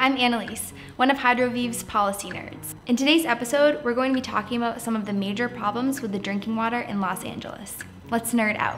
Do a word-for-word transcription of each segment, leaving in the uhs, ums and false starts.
I'm Analies, one of Hydroviv's policy nerds. In today's episode, we're going to be talking about some of the major problems with the drinking water in Los Angeles. Let's nerd out.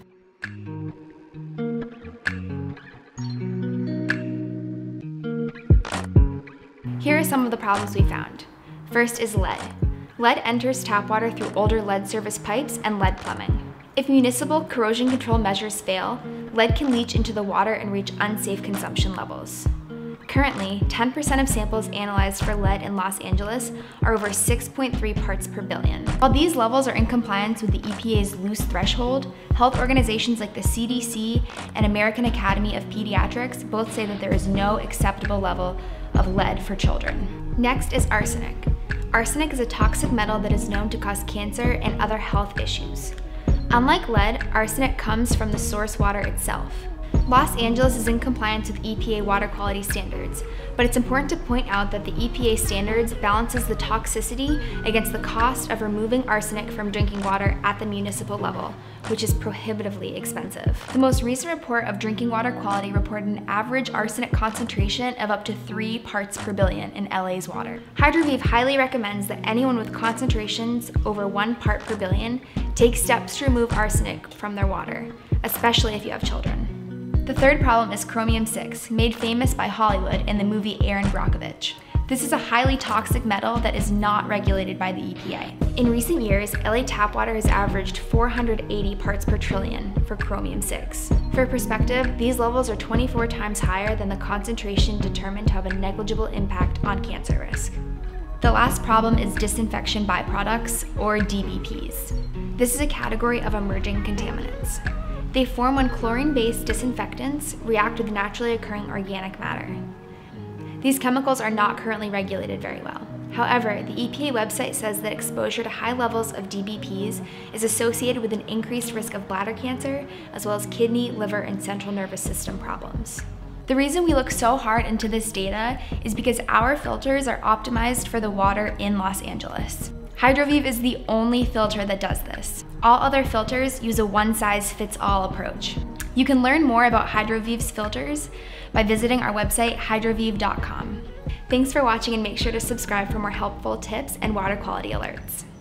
Here are some of the problems we found. First is lead. Lead enters tap water through older lead service pipes and lead plumbing. If municipal corrosion control measures fail, lead can leach into the water and reach unsafe consumption levels. Currently, ten percent of samples analyzed for lead in Los Angeles are over six point three parts per billion. While these levels are in compliance with the E P A's loose threshold, health organizations like the C D C and American Academy of Pediatrics both say that there is no acceptable level of lead for children. Next is arsenic. Arsenic is a toxic metal that is known to cause cancer and other health issues. Unlike lead, arsenic comes from the source water itself. Los Angeles is in compliance with E P A water quality standards, but it's important to point out that the E P A standards balances the toxicity against the cost of removing arsenic from drinking water at the municipal level, which is prohibitively expensive. The most recent report of drinking water quality reported an average arsenic concentration of up to three parts per billion in L A's water. Hydroviv highly recommends that anyone with concentrations over one part per billion take steps to remove arsenic from their water, especially if you have children. The third problem is chromium six, made famous by Hollywood in the movie Erin Brockovich. This is a highly toxic metal that is not regulated by the E P A. In recent years, L A tap water has averaged four hundred eighty parts per trillion for chromium six. For perspective, these levels are twenty-four times higher than the concentration determined to have a negligible impact on cancer risk. The last problem is disinfection byproducts, or D B Ps. This is a category of emerging contaminants. They form when chlorine-based disinfectants react with naturally occurring organic matter. These chemicals are not currently regulated very well. However, the E P A website says that exposure to high levels of D B Ps is associated with an increased risk of bladder cancer, as well as kidney, liver, and central nervous system problems. The reason we look so hard into this data is because our filters are optimized for the water in Los Angeles. Hydroviv is the only filter that does this. All other filters use a one-size-fits-all approach. You can learn more about Hydroviv's filters by visiting our website, hydroviv dot com. Thanks for watching, and make sure to subscribe for more helpful tips and water quality alerts.